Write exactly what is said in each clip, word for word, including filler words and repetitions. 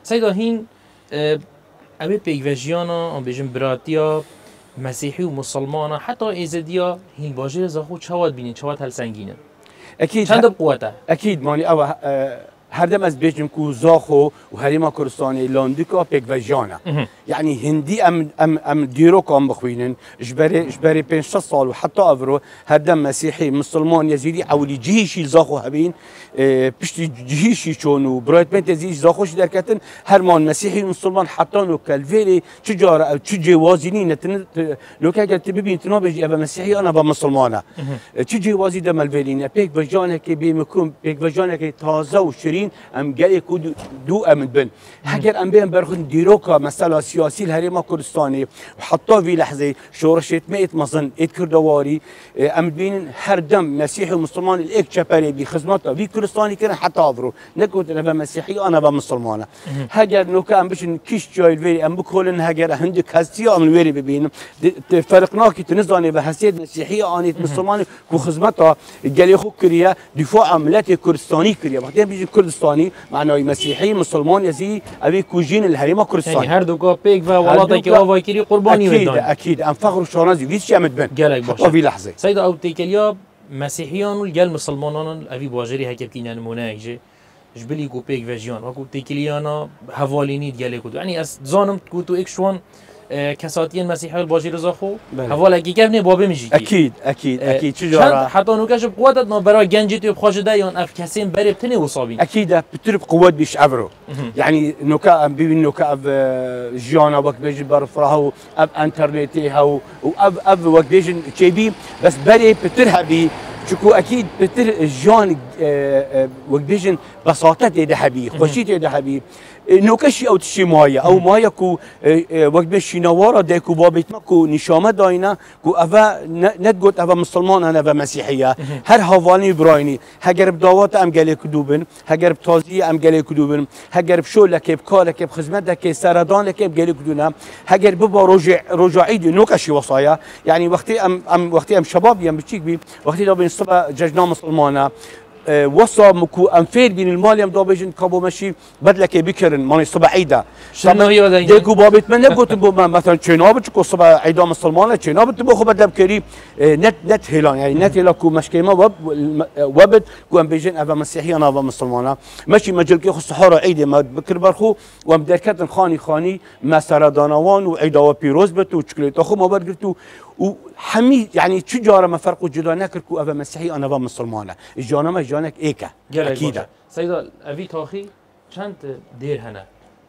سيدا هين أبي بيجوانا أم بيجن براتيا مسيحي ومسلمان حتى إزديا هين باجر زاخو شواد بينين شواد هالسنجينه أكيد چند بقوته أكيد ماني أو هر دم از بیشتر کو زاخو و هریما کردستانی لاندیکا پیک و جانا يعني هندي ام ام ام ديرو كام بخوينن جبري جبري بين شش سال وحتى افرو هدم مسيحي مسلمان يزيدي اولي جيشي زاخو هبين اه بشتي جيشي شونو برايت بنت زي زاخوش دركتن هرمان مسيحي مسلمان حتى نو كالفيري تجاره او تجي وازيني نتن لو كاجا تبين تنابج ابا مسيحي انا ابا مسلمانه تجي وازي دم الفيرين بيك بجانه كي بيمكم بيك بجانه كي تازه وشيرين ام جاي كود دو امن بن هاجر ام بين برخن ديروكا مثلا سياسي الهريمه كردستاني وحطوا في لحظه شورشت مئة مظن ات كردواري ام بين هر دم مسيحي ومسلمان الاك شبري بخدمته في كردستاني كان حتى افرو نكوت انا مسيحي انا بمسلمانه هاجر نوكا ام بشن كيش جاي فيري ام بكولن هاجر عندك هسيا من ويري ببين فرقناكي تنزاني بحسيت مسيحي اني مسلمان كو خدمته قال خو كريا دفاع عملات كردستاني كريا بعدين بيجي كردستاني معناه مسيحي مسلمان يزي ابي كوجين الهريمه كردستاني يعني هردوكا بيك والله كي وافا كيري قرباني اكيد ودان. اكيد ام فخر شونازي فيش يعمل بن قالك باشا في لحظه سيدا او تيكليا مسيحيان والجال مسلمانان ابي بواجري هكا بكينان مناهجه جبلي كو بيك فيجيان وكو تيكليانا هفاليني ديالكو يعني اس زانم كوتو اكشوان كساتين مسيحي الباجير زاخو هفالا كي كيفني بابي مجي اكيد اكيد اكيد تجاره حتى نوكاش بقوتنا برا جنجتي بخاش دايون اف كاسين بري بتني وصابين اكيد بترب قوات بيش افرو يعني نوكا بيبين نوكا اف جانا وقت بيجي برفراها اب انترنتي هاو واب اب وقت بيجي تشيبي بس بري بترهبي شكو اكيد بتر جان وقت بيجن بساطه ده حبيب خوشيته ده حبيب نوكشي او تشي مايا او مايا كو وقت بيش نوارا ده كو بابت ماكو نشامه داينا كو افا نتقول افا مسلمان انا افا مسيحيه هر هواني برايني هجرب دعوات ام قال كدوبن هجرب تازي ام قال كدوبن هجرب شغلك بكارك بخدمتك سردانك قال كدونا هجرب بابا رجع رجعي نوكشي وصايا يعني وقتي ام ام وقتي ام شباب يم بتشيك بي وقتي لو بين الصبح ججنا مسلمانه وصا مكو انفير بين المال يم دابجن كابو ماشي بدلك بكرن ماني صبح عيدا شنو هي ديكو بابت من نقول تبو مثلا شناب تكو صبح عيدا مسلمانه شناب تبو خو بدل كريم نت نت هيلان يعني نت هيلا كو مشكيمه وب وبد كو ام بيجن افا مسيحي انا افا مسلمانه ماشي مجل كي خو صحاره عيد ما بكر برخو وام دركتن خاني خاني ما سردانوان وعيدا وبيروز بت وشكليت اخو ما برغتو وحميد يعني تجاره ما فرق جدا نكركو افا مسيحي انا افا مسلمانه الجانا ما جانك ايكا اكيد سيدا افي تاخي چند دير هنا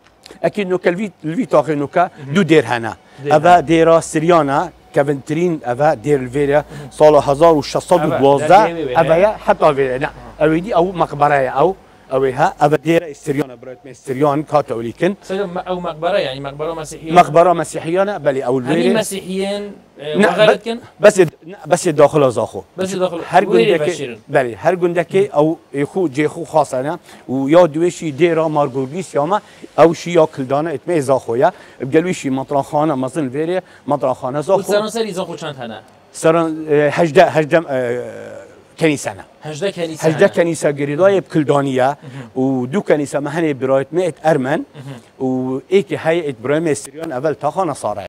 اكيد نو كالفي الفي تاخي نوكا دو دير هنا افا ديرا سريانا كافنترين افا دير الفيرا صال ألف وستمئة واثناشر افا حتى فيرا لا اريدي او مقبره او اوها افا ديرا استريانا برات استريان كاثوليكن او مقبره يعني مقبره مسيحيه مقبره مسيحيانه بلي او الفيرا مسيحيين وغلط بس بس داخل زاخو بس داخل هر گندك بله هر گندك او خو جيخو خاصنا ويا دوشي ديرا مارغورغيس ياما او شي ياكلدانه اتمه زاخويا بقلوشي مطرخانه مزن فيري مطرخانه زاخو سران سري زاخو چند هنا سران هجده هجده كنيسنا هجده كنيسه هجده كنيسه جريداي بكلدانيه ودو كنيسه مهنه برايت مئة ارمن وايك هيئه ابراهيم السريان اول تاخا نصارى